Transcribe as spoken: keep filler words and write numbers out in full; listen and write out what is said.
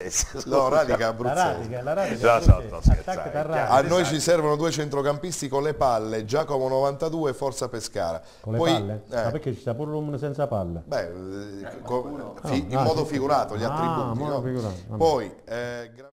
No, Radica La abruzzese. Radica, la Radica, No, abruzzese. no, no, scherzai, Attacca da chiaro. Radica. A noi ci servono due centrocampisti con le palle, Giacomo novantadue, Forza Pescara. Con le Poi, palle? eh, Ma perché ci sta pure uno senza palle? beh, eh, co- fi- in Ah, modo sì. figurato, gli Ah, attributi. modo no? figurato, vabbè. Poi, eh,